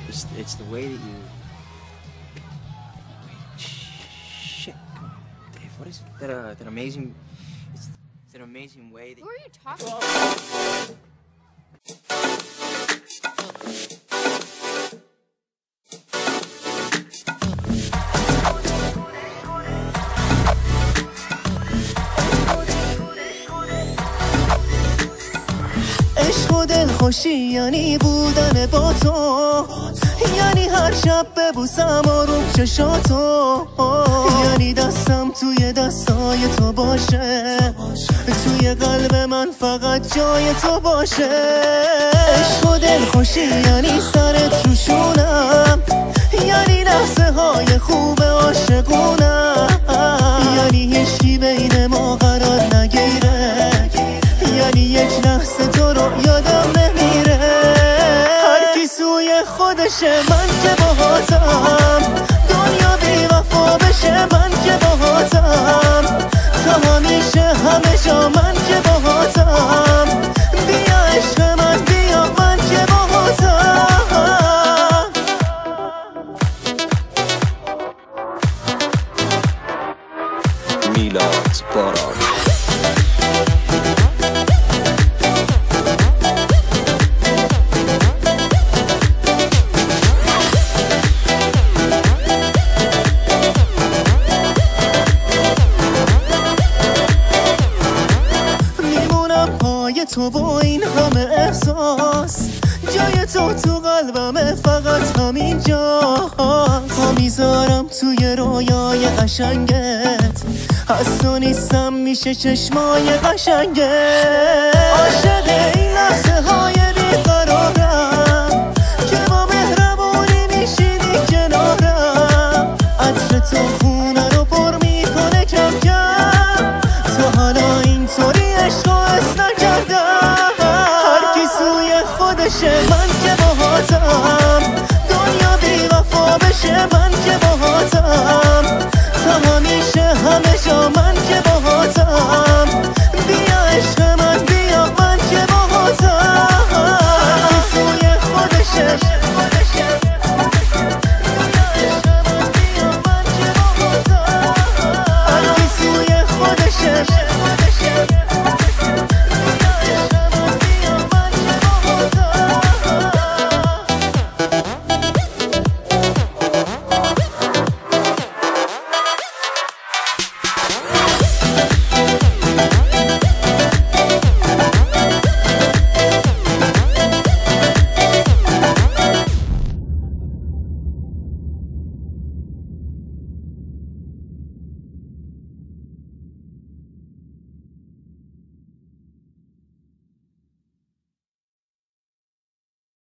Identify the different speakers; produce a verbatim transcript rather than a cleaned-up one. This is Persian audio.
Speaker 1: It's, it's the way that you... Shit, come on, Dave, what is it? That, uh, that amazing... It's, it's an amazing way that...
Speaker 2: Who are you talking about?
Speaker 3: عشق و دلخوشی یعنی بودن با تو، یعنی هر شب ببوسم آروم چشاتو، یعنی دستم توی دستای تو باشه، توی قلب من فقط جای تو باشه. عشق و دلخوشی یعنی سرت روشونم، یعنی لحظه های خوب عاشقونم، یعنی هیچی بین ما قرار نگیره، یعنی یک لحظه تو رو یادم نمیره. هر کی سوی خودشه، من که باهاتم، دنیا بی وفا بشه، من که باهاتم، تا همیشه همه جا من که باهاتم. بیا عشق من، بیا من که باهاتم.
Speaker 4: میلاد باران.
Speaker 3: تو با این همه احساس، جای تو تو قلبمه، فقط همین جا ها میذارم توی رویای قشنگت، از تو نیستم میشه چشمای قشنگت. عاشق این لحظه های